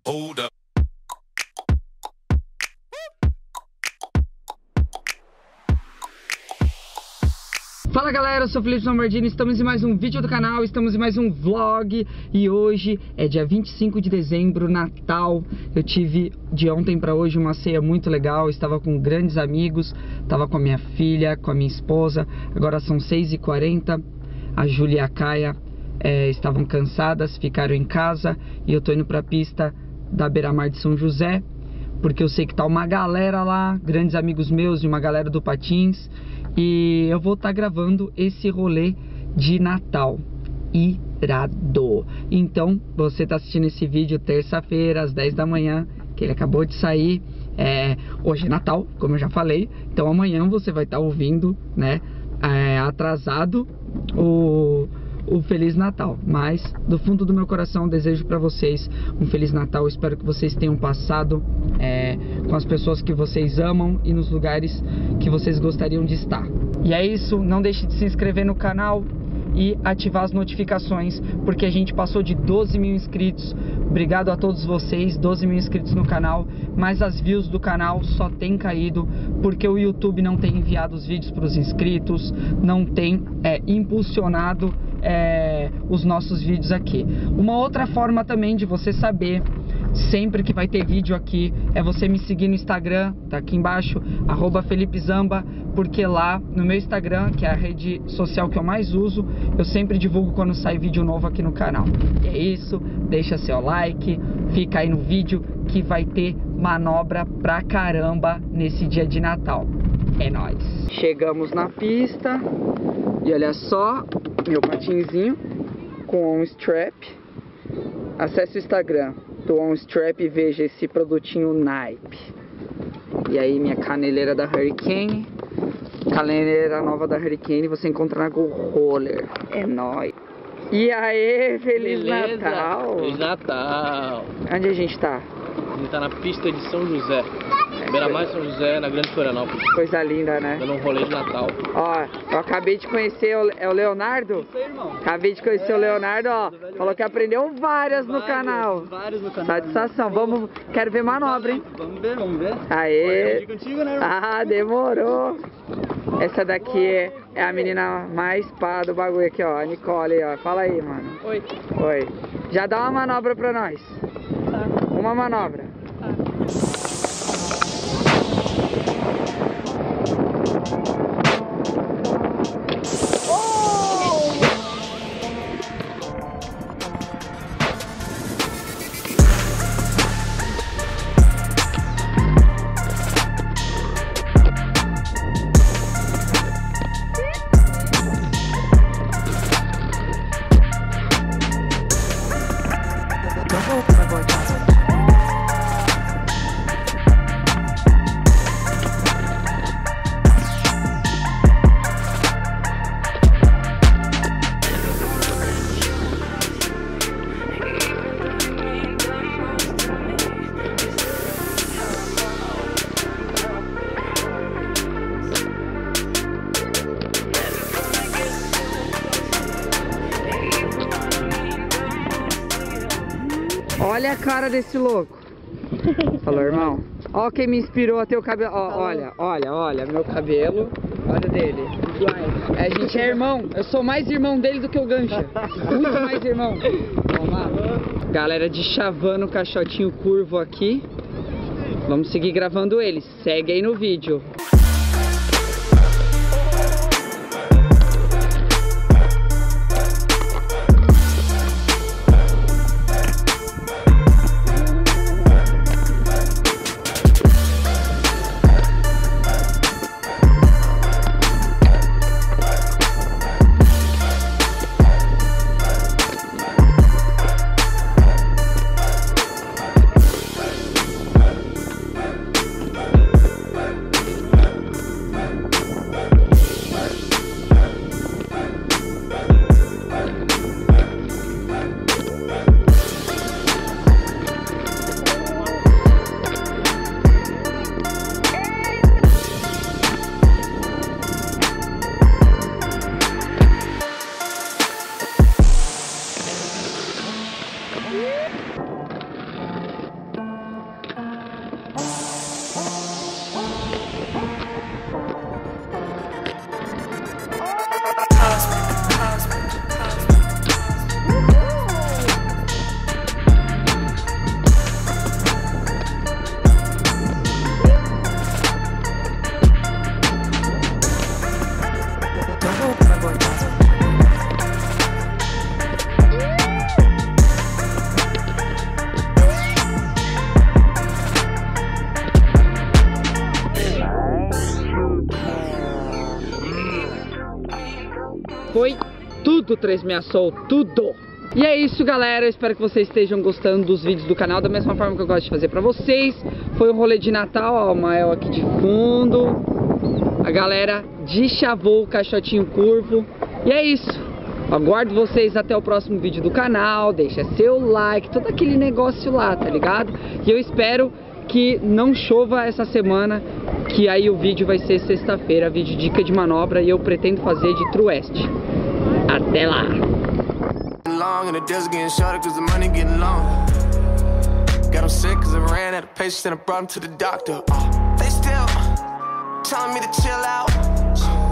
Hold up. Fala galera, eu sou o Felipe Lombardini, estamos em mais um vídeo do canal, estamos em mais um vlog. E hoje é dia 25 de dezembro, Natal. Eu tive de ontem para hoje uma ceia muito legal, estava com grandes amigos, estava com a minha filha, com a minha esposa. Agora são 6h40, a Júlia e a Caia estavam cansadas, ficaram em casa. E eu tô indo pra pista da Beira-Mar de São José, porque eu sei que tá uma galera lá, grandes amigos meus e uma galera do Patins. E eu vou estar gravando esse rolê de Natal irado. Então, você tá assistindo esse vídeo terça-feira, às 10 da manhã, que ele acabou de sair. Hoje é Natal, como eu já falei. Então amanhã você vai estar ouvindo, né, atrasado o Feliz Natal. Mas do fundo do meu coração desejo para vocês um Feliz Natal. Espero que vocês tenham passado com as pessoas que vocês amam e nos lugares que vocês gostariam de estar. E é isso, não deixe de se inscrever no canal e ativar as notificações, porque a gente passou de 12 mil inscritos. Obrigado a todos vocês, 12 mil inscritos no canal. Mas as views do canal só tem caído porque o YouTube não tem enviado os vídeos para os inscritos, não tem impulsionado os nossos vídeos aqui. Uma outra forma também de você saber sempre que vai ter vídeo aqui é você me seguir no Instagram, tá aqui embaixo, @FelipeZamba, porque lá no meu Instagram, que é a rede social que eu mais uso, eu sempre divulgo quando sai vídeo novo aqui no canal. E é isso, deixa seu like, fica aí no vídeo que vai ter manobra pra caramba nesse dia de Natal. É nóis! Chegamos na pista e olha só, meu patinzinho com um strap. Acesse o Instagram do On Strap e veja esse produtinho Nike. E aí minha caneleira da Hurricane, caneleira nova da Hurricane, você encontra na Go Roller. É nóis. E aí, Feliz Natal! Feliz Natal! Onde a gente tá? A gente tá na pista de São José, Beira-Mar de São José, na Grande Florianópolis. Coisa linda, né? Dando um rolê de Natal. Ó, eu acabei de conhecer o Leonardo. Isso aí, irmão. Acabei de conhecer o Leonardo, ó. Falou que aprendeu várias no canal. Vários no canal. Satisfação. Vamos, quero ver manobra, hein? Vamos ver. Aê! Pode contigo, né, irmão? Ah, demorou. Essa daqui é a menina mais pá do bagulho aqui, ó. A Nicole, ó. Fala aí, mano. Oi. Oi. Já dá uma manobra pra nós. Tá. Uma manobra. Olha a cara desse louco. Falou, irmão. Ó quem me inspirou a ter o cabelo. Ó, olha meu cabelo. Olha dele. A gente é irmão. Eu sou mais irmão dele do que o Gancha. Muito mais irmão. Vamos lá. Galera de Chavano, caixotinho curvo aqui. Vamos seguir gravando eles. Segue aí no vídeo. foi tudo 360 Soul, tudo! E é isso, galera, eu espero que vocês estejam gostando dos vídeos do canal da mesma forma que eu gosto de fazer pra vocês. Foi um rolê de Natal, ó, o Mael aqui de fundo, a galera de Chavou, o caixotinho curvo. E é isso, aguardo vocês até o próximo vídeo do canal, deixa seu like, todo aquele negócio lá, tá ligado? E eu espero que não chova essa semana, que aí o vídeo vai ser sexta-feira, vídeo dica de manobra, e eu pretendo fazer de Truest. Até lá! Long and the deals getting shorter cause the money getting long. Got them sick cause I ran out of patience and I brought them to the doctor. They still telling me to chill out.